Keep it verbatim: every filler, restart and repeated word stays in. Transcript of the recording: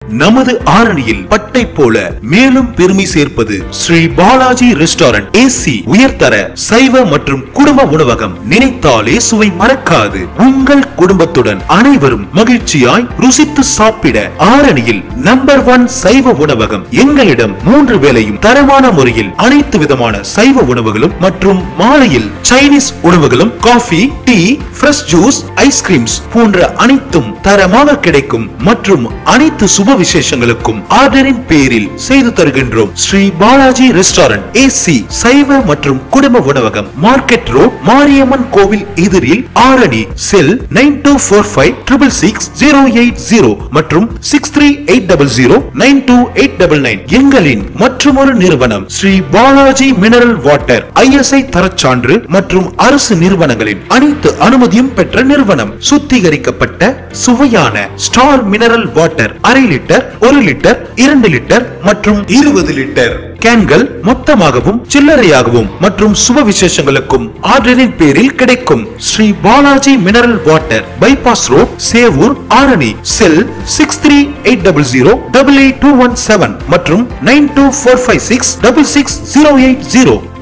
நமது ஆரணியில் பட்டை போல மேலும் பெருமை சேர்ப்பது ஸ்ரீ பாலாஜி ரெஸ்டாரண்ட் ஏசி உயர்தர சைவ மற்றும் குடும்ப உணவகம். நினைத்தாலே சுவை மறக்காது. உங்கள் குடும்பத்துடன் அனைவரும் மகிழ்ச்சியாய் ருசித்து சாப்பிட ஆரணியில் நம்பர் ஒன் சைவ உணவகம். எங்களிடம் மூன்று வேளையும் தரமான முறையில் அனைத்து விதமான சைவ உணவுகளும் மற்றும் மாலையில் சைனீஸ் உணவுகளும், coffee, tea, fresh juice, ice creams போன்ற அனைத்தும் தரமாக கிடைக்கும். மற்றும் அனைத்து சுப விசேஷங்களுக்கும் ஆர்டரின் பேரில் செய்து தருகின்றோம். ஸ்ரீ பாலாஜி ரெஸ்டாரண்ட் ஏசி சைவ மற்றும் குடும்ப உணவகம், மார்க்கெட் ரோட், மாரியம்மன் கோவில் எதிரில், Arani. Cell nine two four five triple six zero eight zero மற்றும் six three eight double zero nine two eight double nine. எங்களின் மற்றொரு நிறுவனம் Sri Balaji mineral water, ISI தரச்சான்று மற்றும் அரசு நிறுவனங்களின் அனைத்து அனுமதியும் பெற்ற நிறுவனம். சுத்திகரிக்கப்பட்ட சுவையான ஸ்டார் மினரல் வாட்டர் அரை லிட்டர், ஒரு லிட்டர், இரண்டு லிட்டர் மற்றும் இருபது லிட்டர் கேன்கள் மொத்தமாகவும் சில்லறையாகவும் மற்றும் சுப விசேஷங்களுக்கும் ஆர்டரின் பேரில் கிடைக்கும். Sri Balaji mineral water, bypass road, Sevur, Arani. Cell six three eight double zero double eight two one seven மற்றும் nine two four five six double six zero eight zero.